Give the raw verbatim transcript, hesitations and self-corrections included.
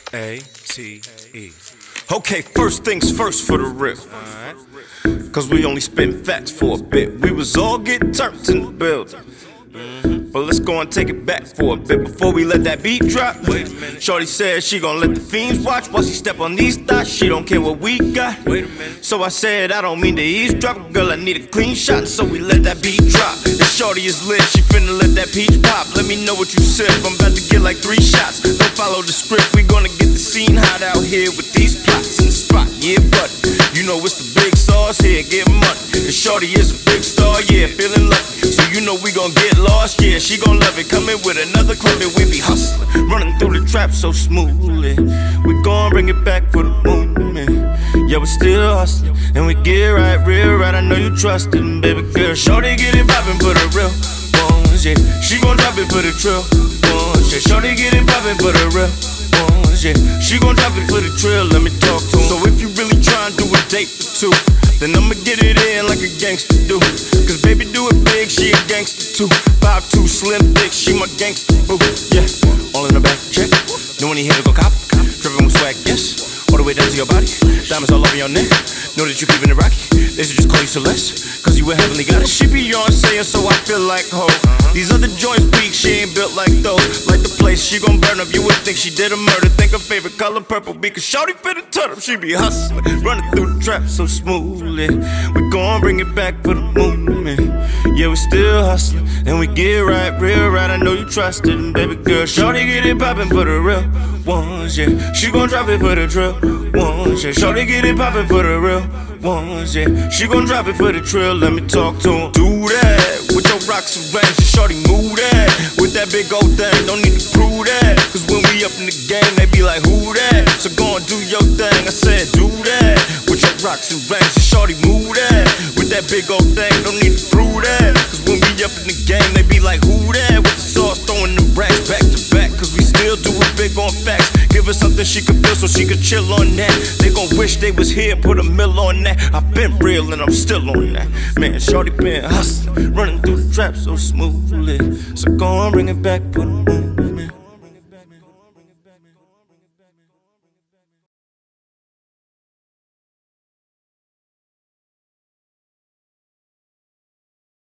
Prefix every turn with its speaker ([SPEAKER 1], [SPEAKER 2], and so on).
[SPEAKER 1] A T E.
[SPEAKER 2] Okay, first things first for the real.
[SPEAKER 1] Alright.
[SPEAKER 2] Cause we only spin facts for a bit. We was all getting turned in the building. Mm-hmm. But let's go and take it back for a bit before we let that beat drop.
[SPEAKER 1] Wait a minute.
[SPEAKER 2] Shorty said she gon' let the fiends watch while she step on these thighs. She don't care what we got.
[SPEAKER 1] Wait a minute.
[SPEAKER 2] So I said I don't mean to eavesdrop, girl, I need a clean shot. So we let that beat drop. And shorty is lit, she finna let that peach pop. Let me know what you sip, I'm about to get like three shots. Don't follow the script, we gonna get the scene hot out here with these plots in the spot. Yeah, but you know it's the big sauce here, get money. And shorty is a big star, yeah, feeling lucky. So you know we gon' get lost, yeah, she gon' love it. Coming with another clip and we be hustling, running through the trap so smoothly. We gon' bring it back for the movement. Yeah, we still hustling, and we get right, real right. I know you trustin', baby girl. Shorty get it poppin' for the real ones, yeah. She gon' drop it for the trill ones, yeah. Shorty get it poppin' for the real ones, yeah. She gon' drop it for the trill, let me talk to 'em. So if you really tryin' do a date for two, then I'ma get it in like a gangster do. Cause baby do it big, she a gangster too. five two slim thick, she my gangster boo. Yeah, all in the back, check. Know when he hit it, go cop. Drippin' with swag, yes. All the way down to your body. Diamonds all over your neck. Know that you keepin' it rocky. They should just call you Celeste, cause you a heavenly goddess. She be on saying, so I feel like ho. These other joints weak, she ain't built like those. Like the place she gon' burn up, you would think she did a murder. Think her favorite color purple because shorty fit a turn up. She be hustling, running through the trap so smoothly. We gon' bring it back for the movement. Yeah, we still hustling, and we get right, real right. I know you trust it, and baby girl, shorty get it poppin' for the real ones, yeah. She gon' drop it for the drill ones, yeah. Shorty get it poppin' for the real ones, yeah. She gon' drop it for the trill, let me talk to 'em. Do that, with your rocks and range, shorty move that. With that big old thing, don't need to prove that. Cause when we up in the game, they be like, who that? So go and do your thing, I said do that. With your rocks and range, shorty move that. With that big old thing, don't need to prove that. Cause when we up in the game, they be like, who that? With the sauce, throwing them racks back to back. Cause we still do it big on facts. Give her something she can feel so she can chill on that. They gon' wish they was here, put a mill on that. I been real and I'm still on that. Man, shorty been hustling, running through the trap so smoothly. So go on, bring it back for the